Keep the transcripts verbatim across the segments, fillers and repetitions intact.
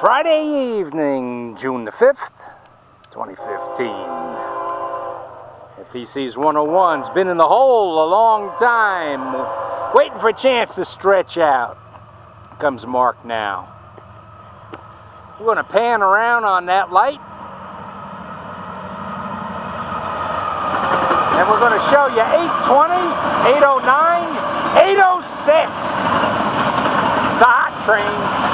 Friday evening, June the fifth, twenty fifteen. F E C one oh one's been in the hole a long time, waiting for a chance to stretch out. Comes Mark now. We're going to pan around on that light, and we're going to show you eight twenty, eight oh nine, eight oh six. It's a hot train.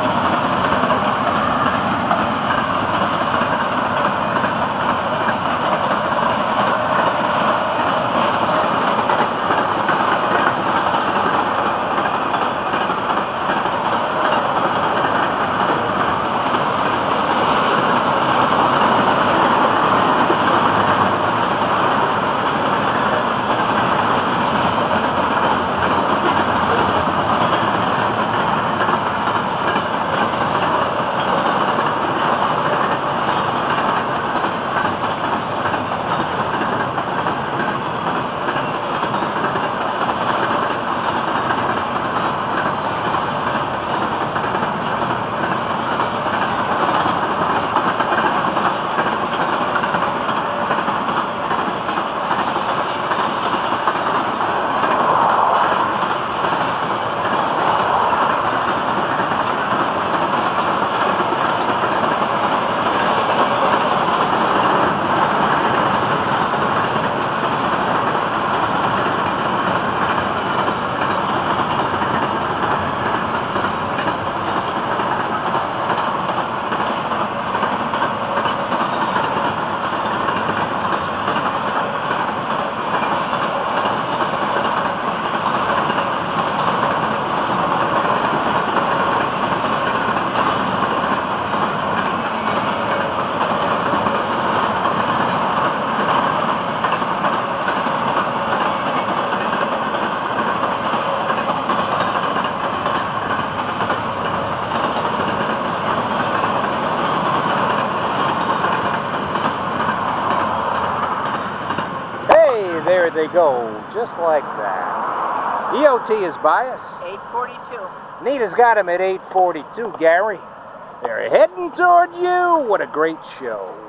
There they go, just like that. E O T is bias. eight forty-two. Nita's got him at eight forty-two, Gary. They're heading toward you. What a great show.